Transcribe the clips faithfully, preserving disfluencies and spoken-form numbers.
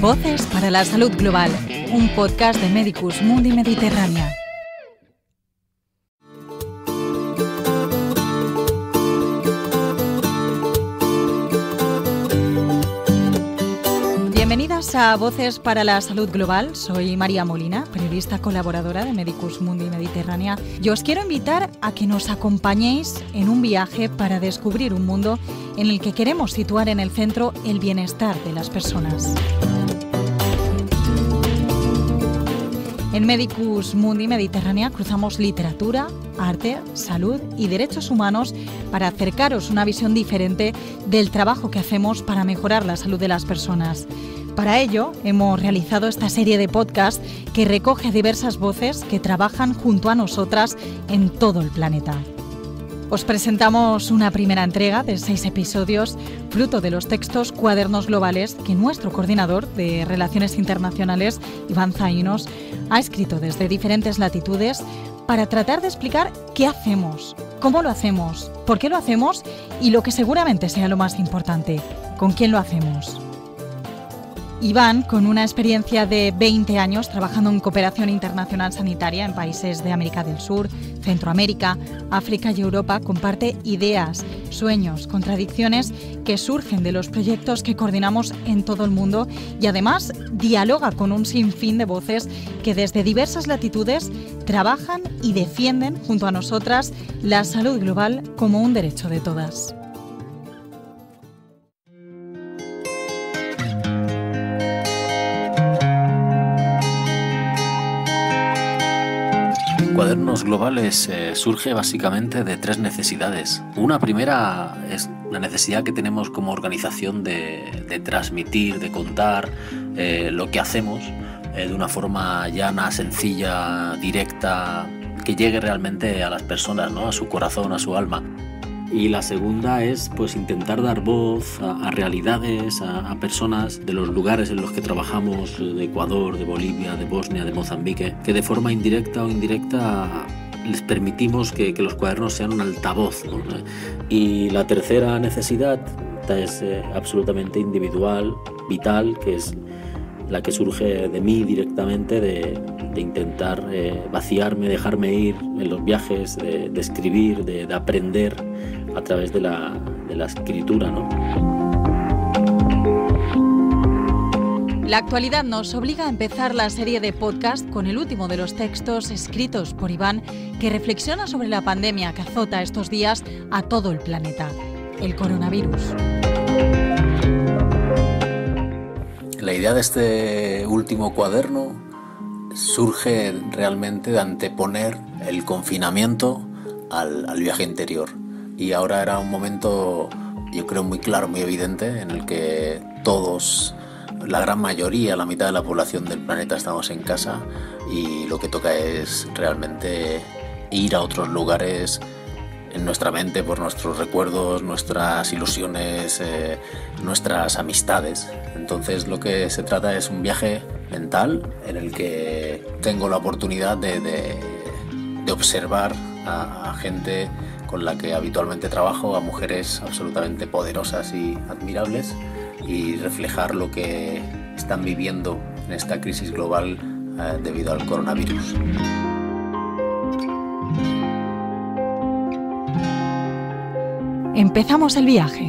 Voces para la Salud Global, un podcast de Medicus Mundi Mediterránea. Bienvenidas a Voces para la Salud Global. Soy María Molina, periodista colaboradora de Medicus Mundi Mediterránea. Y os quiero invitar a que nos acompañéis en un viaje para descubrir un mundo en el que queremos situar en el centro el bienestar de las personas. En Medicus Mundi Mediterránea cruzamos literatura, arte, salud y derechos humanos para acercaros una visión diferente del trabajo que hacemos para mejorar la salud de las personas. Para ello, hemos realizado esta serie de podcasts que recoge a diversas voces que trabajan junto a nosotras en todo el planeta. Os presentamos una primera entrega de seis episodios, fruto de los textos Cuadernos Globales que nuestro coordinador de Relaciones Internacionales, Iván Zainos, ha escrito desde diferentes latitudes para tratar de explicar qué hacemos, cómo lo hacemos, por qué lo hacemos y lo que seguramente sea lo más importante, con quién lo hacemos. Iván, con una experiencia de veinte años trabajando en cooperación internacional sanitaria en países de América del Sur, Centroamérica, África y Europa, comparte ideas, sueños, contradicciones que surgen de los proyectos que coordinamos en todo el mundo y además dialoga con un sinfín de voces que desde diversas latitudes trabajan y defienden junto a nosotras la salud global como un derecho de todas. Cuadernos Globales eh, surge básicamente de tres necesidades. Una primera es la necesidad que tenemos como organización de, de transmitir, de contar eh, lo que hacemos eh, de una forma llana, sencilla, directa, que llegue realmente a las personas, ¿no? A su corazón, a su alma. Y la segunda es pues intentar dar voz a, a realidades, a, a personas de los lugares en los que trabajamos, de Ecuador, de Bolivia, de Bosnia, de Mozambique, que de forma indirecta o indirecta les permitimos que, que los cuadernos sean un altavoz, ¿no? Y la tercera necesidad es eh, absolutamente individual, vital, que es la que surge de mí directamente, de, de intentar eh, vaciarme, dejarme ir en los viajes, de, de escribir, de, de aprender a través de la, de la escritura, ¿no? La actualidad nos obliga a empezar la serie de podcast con el último de los textos escritos por Iván, que reflexiona sobre la pandemia que azota estos días a todo el planeta, el coronavirus. La idea de este último cuaderno surge realmente de anteponer el confinamiento al, al viaje interior. Y ahora era un momento, yo creo, muy claro, muy evidente, en el que todos, la gran mayoría, la mitad de la población del planeta estamos en casa y lo que toca es realmente ir a otros lugares en nuestra mente por nuestros recuerdos, nuestras ilusiones, eh, nuestras amistades. Entonces lo que se trata es un viaje mental en el que tengo la oportunidad de, de, de observar a, a gente con la que habitualmente trabajo, a mujeres absolutamente poderosas y admirables, y reflejar lo que están viviendo en esta crisis global eh, debido al coronavirus. Empezamos el viaje.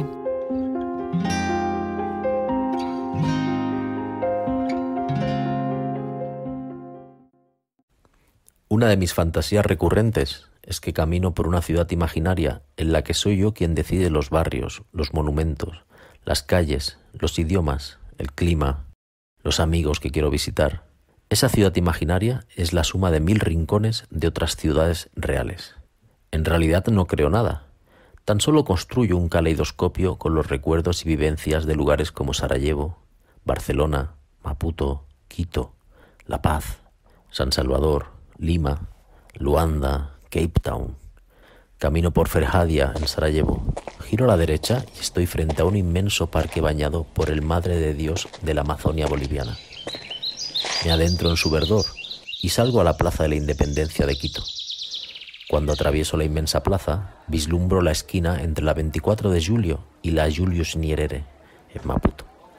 Una de mis fantasías recurrentes es que camino por una ciudad imaginaria en la que soy yo quien decide los barrios, los monumentos, las calles, los idiomas, el clima, los amigos que quiero visitar. Esa ciudad imaginaria es la suma de mil rincones de otras ciudades reales. En realidad no creo nada. Tan solo construyo un caleidoscopio con los recuerdos y vivencias de lugares como Sarajevo, Barcelona, Maputo, Quito, La Paz, San Salvador, Lima, Luanda, Cape Town. Camino por Ferhadia, en Sarajevo. Giro a la derecha y estoy frente a un inmenso parque bañado por el Madre de Dios de la Amazonia boliviana. Me adentro en su verdor y salgo a la Plaza de la Independencia de Quito. Cuando atravieso la inmensa plaza, vislumbro la esquina entre la veinticuatro de julio y la Julius Nyerere, en Maputo.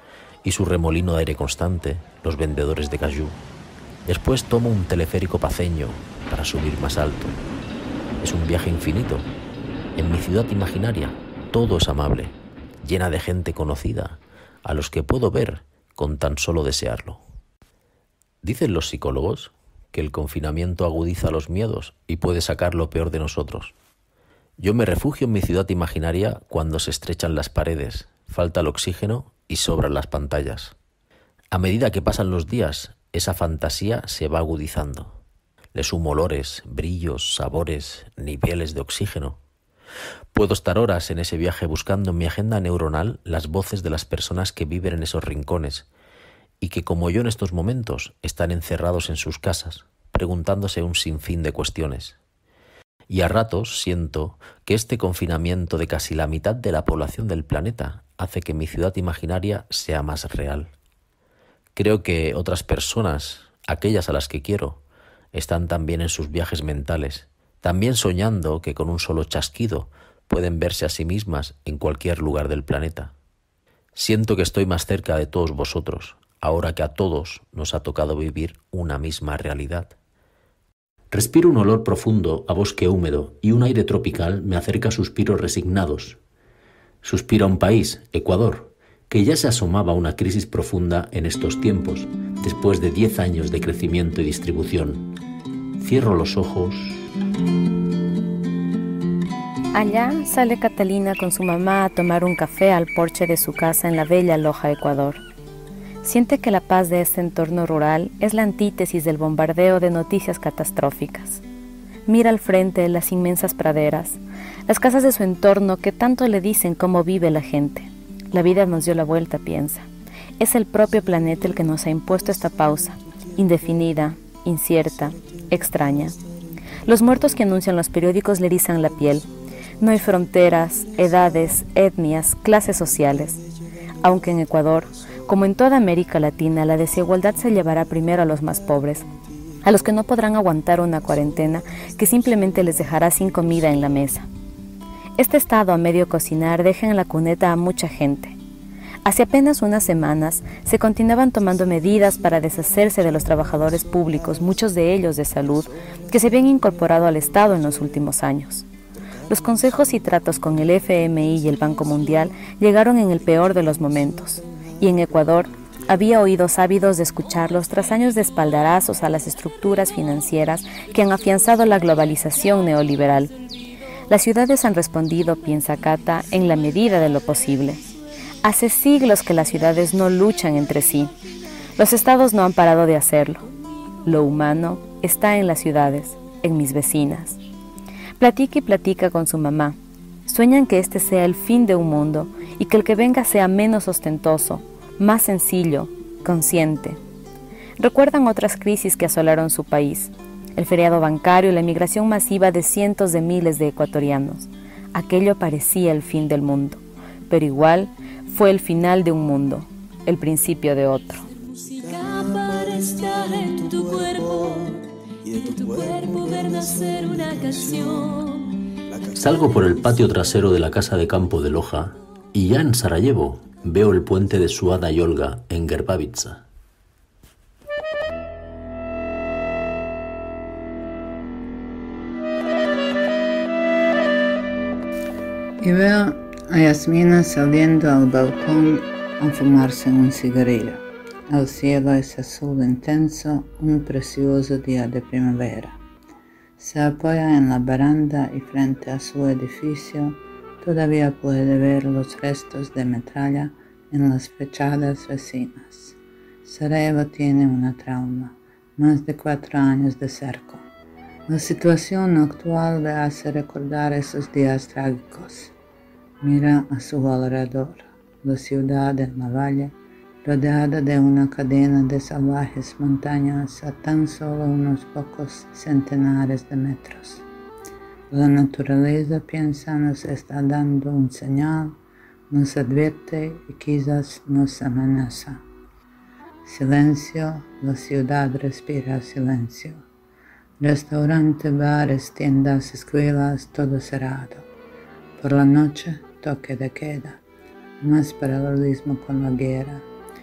y su remolino de aire constante, los vendedores de cayú. Después tomo un teleférico paceño para subir más alto. Es un viaje infinito. En mi ciudad imaginaria todo es amable, llena de gente conocida, a los que puedo ver con tan solo desearlo. Dicen los psicólogos que el confinamiento agudiza los miedos y puede sacar lo peor de nosotros. Yo me refugio en mi ciudad imaginaria cuando se estrechan las paredes, falta el oxígeno y sobran las pantallas. A medida que pasan los días, esa fantasía se va agudizando. Le sumo olores, brillos, sabores, niveles de oxígeno. Puedo estar horas en ese viaje buscando en mi agenda neuronal las voces de las personas que viven en esos rincones y que, como yo en estos momentos, están encerrados en sus casas, preguntándose un sinfín de cuestiones. Y a ratos siento que este confinamiento de casi la mitad de la población del planeta hace que mi ciudad imaginaria sea más real. Creo que otras personas, aquellas a las que quiero, están también en sus viajes mentales, también soñando que con un solo chasquido pueden verse a sí mismas en cualquier lugar del planeta. Siento que estoy más cerca de todos vosotros, ahora que a todos nos ha tocado vivir una misma realidad. Respiro un olor profundo a bosque húmedo y un aire tropical me acerca suspiros resignados. Suspiro a un país, Ecuador, que ya se asomaba a una crisis profunda en estos tiempos, después de diez años de crecimiento y distribución. Cierro los ojos. Allá sale Catalina con su mamá a tomar un café al porche de su casa en la bella Loja, Ecuador. Siente que la paz de este entorno rural es la antítesis del bombardeo de noticias catastróficas. Mira al frente las inmensas praderas, las casas de su entorno que tanto le dicen cómo vive la gente. La vida nos dio la vuelta, piensa. Es el propio planeta el que nos ha impuesto esta pausa, indefinida, incierta, extraña. Los muertos que anuncian los periódicos le erizan la piel. No hay fronteras, edades, etnias, clases sociales. Aunque en Ecuador, como en toda América Latina, la desigualdad se llevará primero a los más pobres, a los que no podrán aguantar una cuarentena que simplemente les dejará sin comida en la mesa. Este estado a medio cocinar deja en la cuneta a mucha gente. Hace apenas unas semanas se continuaban tomando medidas para deshacerse de los trabajadores públicos, muchos de ellos de salud, que se habían incorporado al Estado en los últimos años. Los consejos y tratos con el F M I y el Banco Mundial llegaron en el peor de los momentos, y en Ecuador había oídos ávidos de escucharlos tras años de espaldarazos a las estructuras financieras que han afianzado la globalización neoliberal. Las ciudades han respondido, piensa Cata, en la medida de lo posible. Hace siglos que las ciudades no luchan entre sí. Los estados no han parado de hacerlo. Lo humano está en las ciudades, en mis vecinas. Platica y platica con su mamá. Sueñan que este sea el fin de un mundo y que el que venga sea menos ostentoso, más sencillo, consciente. Recuerdan otras crisis que asolaron su país. El feriado bancario y la emigración masiva de cientos de miles de ecuatorianos. Aquello parecía el fin del mundo, pero igual fue el final de un mundo, el principio de otro. Música para estar en tu cuerpo y de tu cuerpo ver nacer una canción. Salgo por el patio trasero de la casa de campo de Loja y ya en Sarajevo veo el puente de Suada y Olga en Grbavica. Y veo a Yasmina saliendo al balcón a fumarse un cigarrillo. El cielo es azul intenso, un precioso día de primavera. Se apoya en la baranda y frente a su edificio todavía puede ver los restos de metralla en las fachadas vecinas. Sarajevo tiene una trauma, más de cuatro años de cerco. La situación actual le hace recordar esos días trágicos. Mira a su alrededor, la ciudad en la valle, rodeada de una cadena de salvajes montañas a tan solo unos pocos centenares de metros. La naturaleza, piensa, nos está dando un señal, nos advierte y quizás nos amenaza. Silencio, la ciudad respira silencio. Restaurante, bares, tiendas, escuelas, todo cerrado. Por la noche, toque de queda, más paralelismo con la guerra.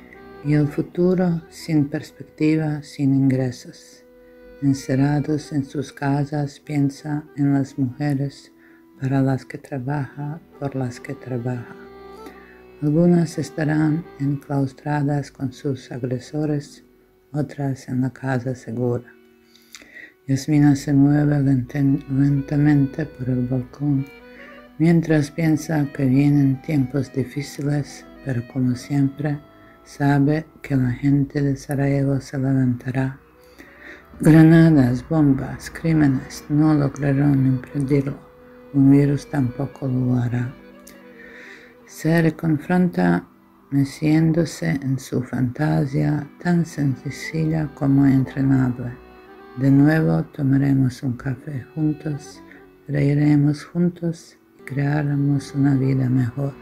y el futuro sin perspectiva, sin ingresos. Encerrados en sus casas, piensa en las mujeres para las que trabaja, por las que trabaja. Algunas estarán enclaustradas con sus agresores, otras en la casa segura. Yasmina se mueve lentamente por el balcón, mientras piensa que vienen tiempos difíciles, pero como siempre, sabe que la gente de Sarajevo se levantará. Granadas, bombas, crímenes no lograron impedirlo. Un virus tampoco lo hará. Se reconfronta meciéndose en su fantasía tan sencilla como entrenable. De nuevo tomaremos un café juntos, reiremos juntos y crearemos una vida mejor.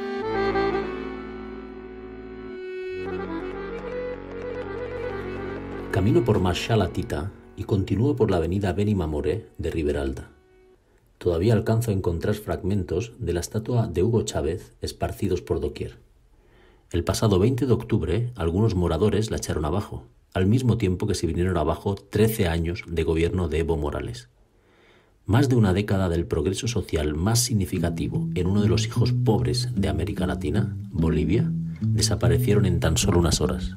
Camino por Marshall Atita y continúo por la avenida Beni Mamoré de Riberalda. Todavía alcanzo a encontrar fragmentos de la estatua de Hugo Chávez esparcidos por doquier. El pasado veinte de octubre, algunos moradores la echaron abajo, al mismo tiempo que se vinieron abajo trece años de gobierno de Evo Morales. Más de una década del progreso social más significativo en uno de los hijos pobres de América Latina, Bolivia, desaparecieron en tan solo unas horas.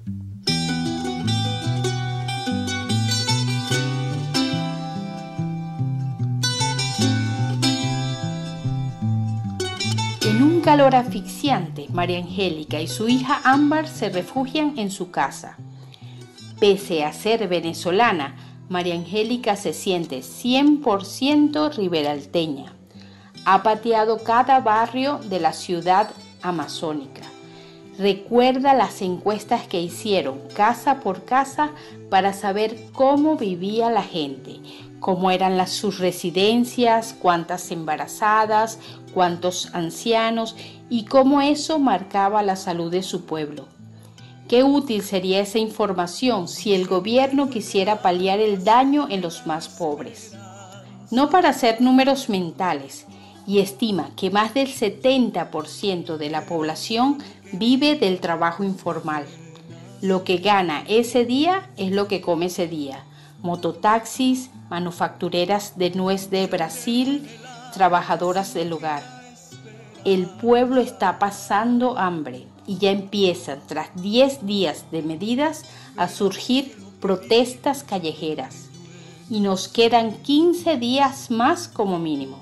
En un calor asfixiante, María Angélica y su hija Ámbar se refugian en su casa. Pese a ser venezolana, María Angélica se siente cien por ciento riberalteña. Ha pateado cada barrio de la ciudad amazónica. Recuerda las encuestas que hicieron casa por casa para saber cómo vivía la gente, cómo eran las, sus residencias, cuántas embarazadas, cuántos ancianos y cómo eso marcaba la salud de su pueblo. Qué útil sería esa información si el gobierno quisiera paliar el daño en los más pobres. No para hacer números mentales, y estima que más del setenta por ciento de la población vive del trabajo informal. Lo que gana ese día es lo que come ese día. Mototaxis, manufactureras de nuez de Brasil, trabajadoras del hogar. El pueblo está pasando hambre y ya empiezan, tras diez días de medidas, a surgir protestas callejeras. Y nos quedan quince días más como mínimo.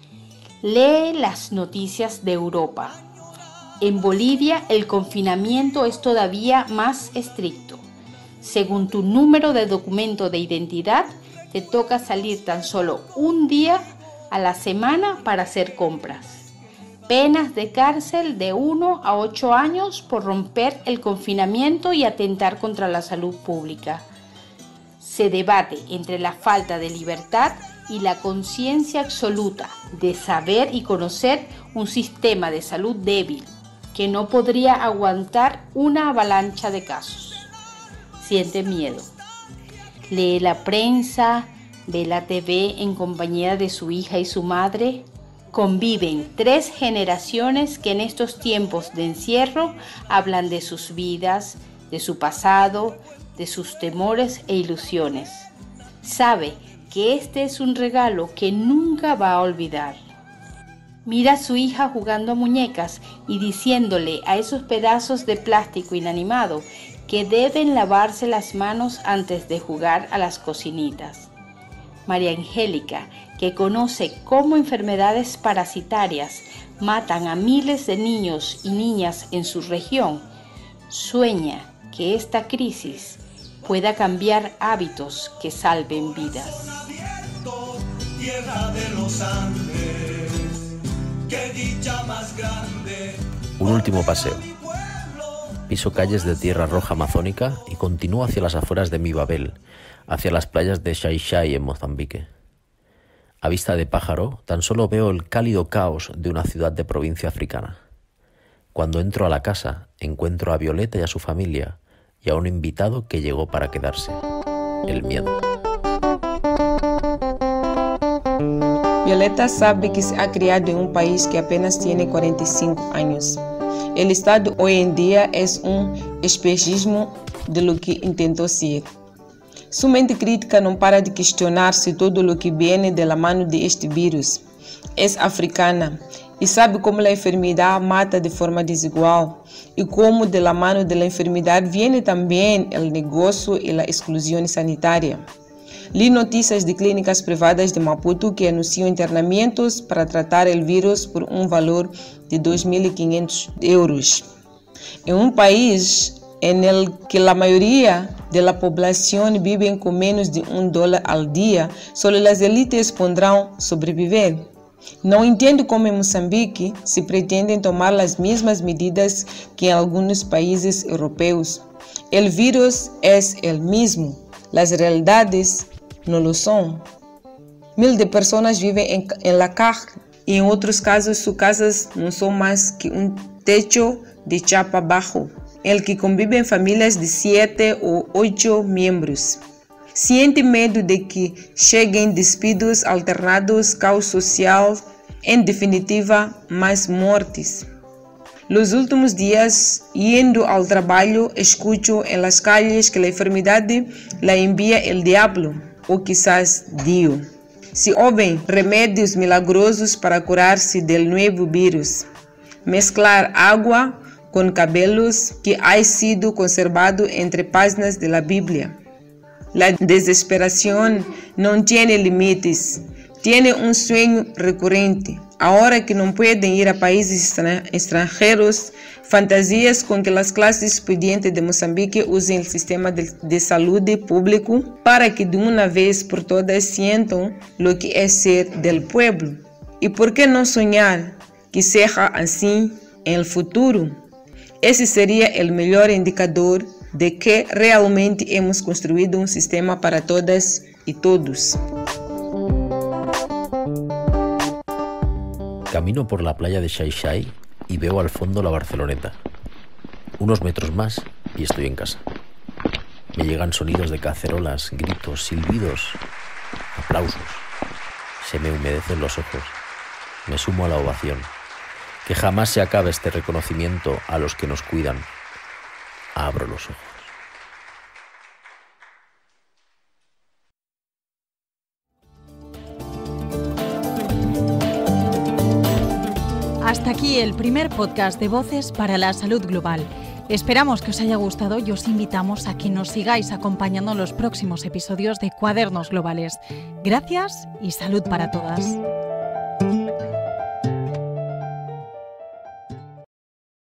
Lee las noticias de Europa. En Bolivia el confinamiento es todavía más estricto. Según tu número de documento de identidad, te toca salir tan solo un día a la semana para hacer compras. Penas de cárcel de uno a ocho años por romper el confinamiento y atentar contra la salud pública. Se debate entre la falta de libertad y la conciencia absoluta de saber y conocer un sistema de salud débil que no podría aguantar una avalancha de casos. Siente miedo. Lee la prensa, ve la T V en compañía de su hija y su madre. Conviven tres generaciones que en estos tiempos de encierro hablan de sus vidas, de su pasado, de sus temores e ilusiones. Sabe que este es un regalo que nunca va a olvidar. Mira a su hija jugando a muñecas y diciéndole a esos pedazos de plástico inanimado que deben lavarse las manos antes de jugar a las cocinitas. María Angélica, que conoce cómo enfermedades parasitarias matan a miles de niños y niñas en su región, sueña que esta crisis pueda cambiar hábitos que salven vidas. Un último paseo. Piso calles de tierra roja amazónica y continúo hacia las afueras de mi Babel, hacia las playas de Xai-Xai en Mozambique. A vista de pájaro, tan solo veo el cálido caos de una ciudad de provincia africana. Cuando entro a la casa, encuentro a Violeta y a su familia, y a un invitado que llegó para quedarse: el miedo. Violeta sabe que se ha criado en un país que apenas tiene cuarenta y cinco años. El Estado hoy en día es un espejismo de lo que intentó ser. Su mente crítica no para de questionar si todo lo que viene de la mano de este virus es africana y sabe cómo la enfermedad mata de forma desigual y cómo de la mano de la enfermedad viene también el negocio y la exclusión sanitaria. Li noticias de clínicas privadas de Maputo que anuncian internamientos para tratar el virus por un valor de dos mil quinientos euros. En un país en el que la mayoría de la población vive con menos de un dólar al día, solo las élites podrán sobrevivir. No entiendo cómo en Mozambique se pretenden tomar las mismas medidas que en algunos países europeos. El virus es el mismo, las realidades no lo son. Mil de personas viven en, en la calle y en otros casos sus casas no son más que un techo de chapa bajo, en el que conviven familias de siete o ocho miembros. Siente miedo de que lleguen despidos alternados, caos social, en definitiva, más muertes. Los últimos días, yendo al trabajo, escucho en las calles que la enfermedad la envía el diablo, o quizás Dios. Se houven remédios milagrosos para curarse del nuevo virus, mezclar agua con cabelos que ha sido conservado entre páginas de la Biblia. La desesperación no tiene límites, tiene un sueño recurrente. Ahora que no pueden ir a países extranjeros, fantasías con que las clases pudientes de Mozambique usen el sistema de, de salud público para que de una vez por todas sientan lo que es ser del pueblo. ¿Y por qué no soñar que sea así en el futuro? Ese sería el mejor indicador de que realmente hemos construido un sistema para todas y todos. Camino por la playa de Xai-Xai y veo al fondo la Barceloneta. Unos metros más y estoy en casa. Me llegan sonidos de cacerolas, gritos, silbidos, aplausos. Se me humedecen los ojos. Me sumo a la ovación. Que jamás se acabe este reconocimiento a los que nos cuidan. Abro los ojos. Hasta aquí el primer podcast de Voces para la Salud Global. Esperamos que os haya gustado y os invitamos a que nos sigáis acompañando en los próximos episodios de Cuadernos Globales. Gracias y salud para todas.